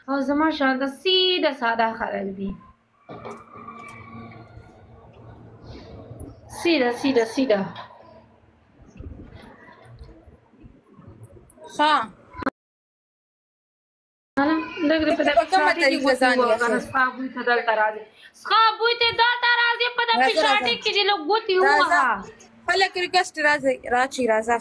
او زما شانته سیده ساده خلک دي سیده ها لږ د په دغه کومه طریقه ځان یې ستا بوی ته دلته راځي ستا بوی ته دلته راځي په دغه شاټې کې چې لږ ګوتې ووهه خلک ریکوست راځي راچی راځه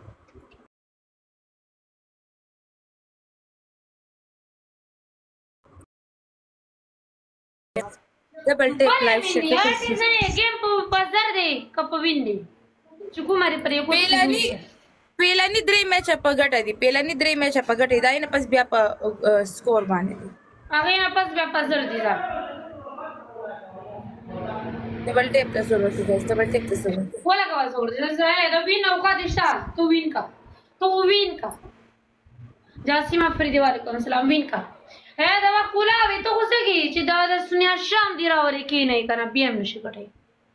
ډبل ټیپ لایف شټ نه گیم په بازار دی که په وین دی چې کومه پرې پیلانی درې میچ په ګټه دي پیلانی درې میچ په ګټه دی نه پس بیا په سکور باندې دي هغه نه پس بیا په زر دي دا ډبل ټیپ ته ضرورت دی ډبل ټیپ ته ضرورت ولا کا ضرورت دی زه دا وین او کا دشتا تو وین کا جاسمه فریدی وعلیکم السلام وین کا دا وخت کولاوي ته خو سګي چې دا د سنیا شام دی راوري کې نه کنه بیا هم نشي کټي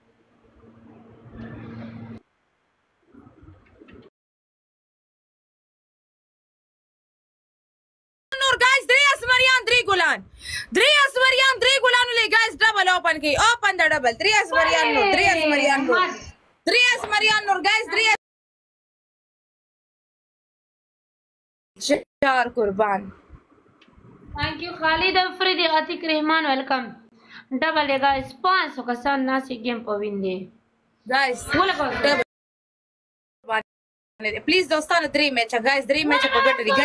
نور guys Dreyas Marian Drey Gulan ले guys double open की open the double Dreyas Marian Nur guys Dreyas चार Qurban thank you Khalid Afridi Atiq Rahman welcome double है guys 500 का साथ नासी गेम पर विन दे गाइस प्लीज दोस्तों 3 मैच गाइस 3 मैच को गट रही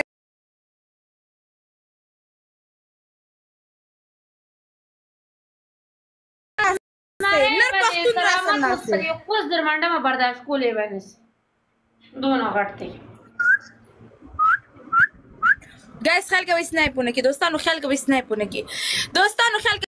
कुछ दरमांडा में बर्दाश्त को ले वैनिस दोनों घटते गाइस ख्याल का भी स्नैप होने की दोस्तों ख्याल का भी स्नैप होने की दोस्तों ख्याल